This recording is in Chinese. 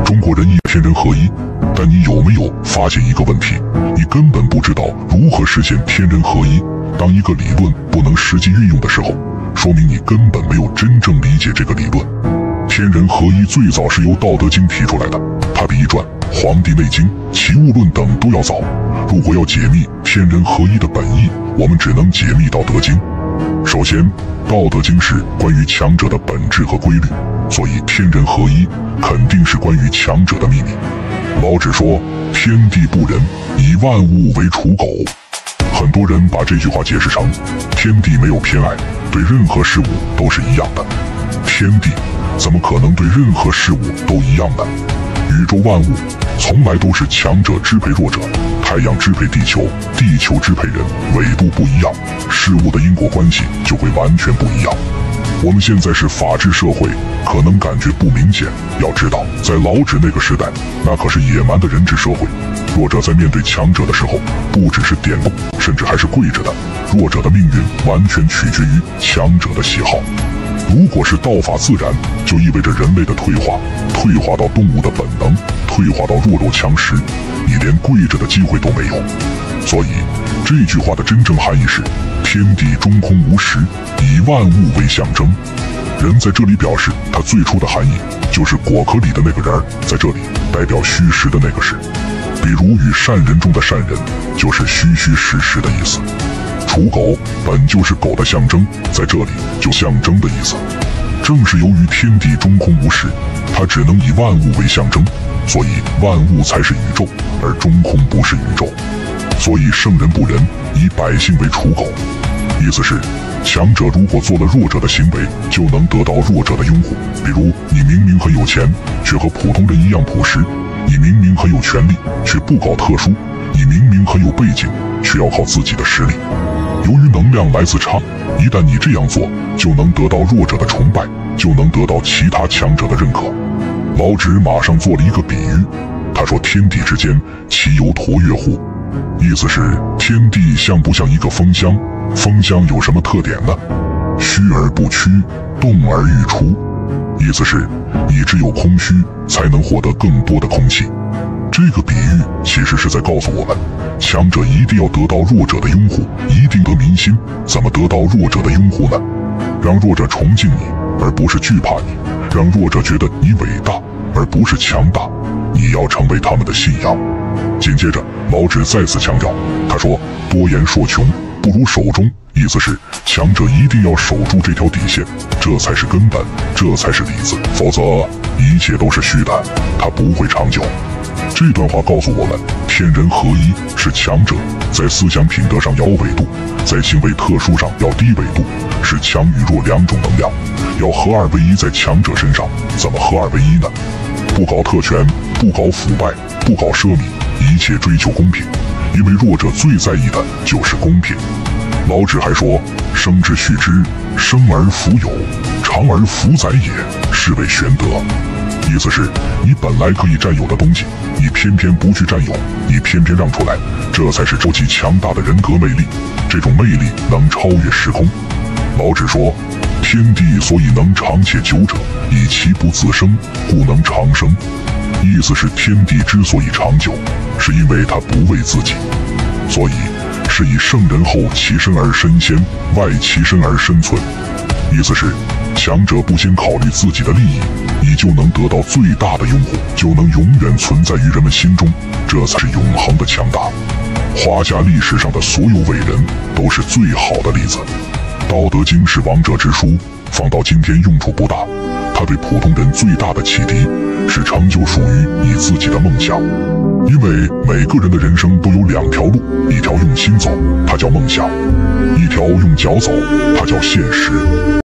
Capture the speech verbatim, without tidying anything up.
中国人以天人合一，但你有没有发现一个问题？你根本不知道如何实现天人合一。当一个理论不能实际运用的时候，说明你根本没有真正理解这个理论。天人合一最早是由《道德经》提出来的，它比《易传》《黄帝内经》《齐物论》等都要早。如果要解密天人合一的本意，我们只能解密到《德经》。首先，《道德经》是关于强者的本质和规律，所以天人合一肯定是关于强者的秘密。老子说：“天地不仁，以万物为刍狗。”很多人把这句话解释成天地没有偏爱，对任何事物都是一样的。天地怎么可能对任何事物都一样呢？宇宙万物从来都是强者支配弱者，太阳支配地球，地球支配人，纬度不一样，事物的因果关系就会完全不一样。我们现在是法治社会，可能感觉不明显。要知道，在老子那个时代，那可是野蛮的人治社会。弱者在面对强者的时候，不只是点头，甚至还是跪着的。弱者的命运完全取决于强者的喜好。如果是道法自然，就意味着人类的退化，退化到动物的本能，退化到弱肉强食，你连跪着的机会都没有。所以这句话的真正含义是：天地中空无实，以万物为象征。人在这里表示它最初的含义，就是果壳里的那个人儿，在这里代表虚实的那个实。比如与善人中的善人，就是虚虚实实的意思。刍狗本就是狗的象征，在这里就象征的意思。正是由于天地中空无实，它只能以万物为象征，所以万物才是宇宙，而中空不是宇宙。所以圣人不仁，以百姓为刍狗。意思是，强者如果做了弱者的行为，就能得到弱者的拥护。比如你明明很有钱，却和普通人一样朴实；你明明很有权利，却不搞特殊；你明明很有背景，却要靠自己的实力。由于能量来自差，一旦你这样做，就能得到弱者的崇拜，就能得到其他强者的认可。老子马上做了一个比喻，他说：“天地之间，其有橐越乎？”意思是天地像不像一个风箱？风箱有什么特点呢？虚而不屈，动而愈出。意思是你只有空虚，才能获得更多的空气。这个比喻其实是在告诉我们，强者一定要得到弱者的拥护，一定得民心。怎么得到弱者的拥护呢？让弱者崇敬你，而不是惧怕你；让弱者觉得你伟大，而不是强大。你要成为他们的信仰。紧接着，老子再次强调，他说：“多言数穷，不如守中。”意思是强者一定要守住这条底线，这才是根本，这才是里子，否则一切都是虚的，它不会长久。这段话告诉我们，天人合一是强者在思想品德上要高纬度，在行为特殊上要低纬度，是强与弱两种能量，要合二为一在强者身上。怎么合二为一呢？不搞特权，不搞腐败，不搞奢靡，一切追求公平，因为弱者最在意的就是公平。老子还说：“生之畜之，生而弗有，长而弗宰也，是谓玄德。”意思是，你本来可以占有的东西，你偏偏不去占有，你偏偏让出来，这才是超级强大的人格魅力。这种魅力能超越时空。老子说：“天地所以能长且久者，以其不自生，故能长生。”意思是天地之所以长久，是因为它不为自己，所以是以圣人后其身而身先，外其身而身存。意思是强者不先考虑自己的利益，你就能得到最大的拥护，就能永远存在于人们心中，这才是永恒的强大。华夏历史上的所有伟人都是最好的例子。道德经是王者之书，放到今天用处不大，它对普通人最大的启迪是成就属于你自己的梦想。因为每个人的人生都有两条路，一条用心走，它叫梦想；一条用脚走，它叫现实。